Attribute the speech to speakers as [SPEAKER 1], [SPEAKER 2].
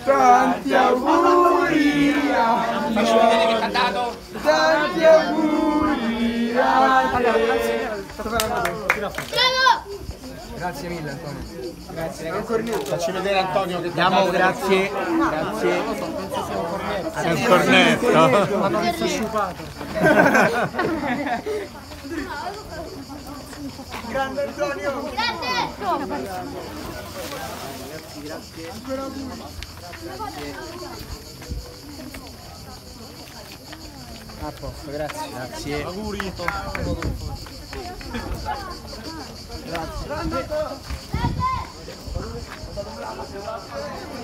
[SPEAKER 1] Tanti auguri!
[SPEAKER 2] Faccio vedere che ha dato.
[SPEAKER 1] Tanti auguri!
[SPEAKER 3] Grazie mille Antonio.
[SPEAKER 1] Grazie ragazzi.
[SPEAKER 2] Facci vedere Antonio che
[SPEAKER 3] Andiamo, grazie. Grazie.
[SPEAKER 4] È un cornetto.
[SPEAKER 3] Ma non è sciupato.
[SPEAKER 1] Grande Antonio!
[SPEAKER 3] Grazie. A posto, grazie. Grazie.
[SPEAKER 4] Auguri.
[SPEAKER 1] Grazie.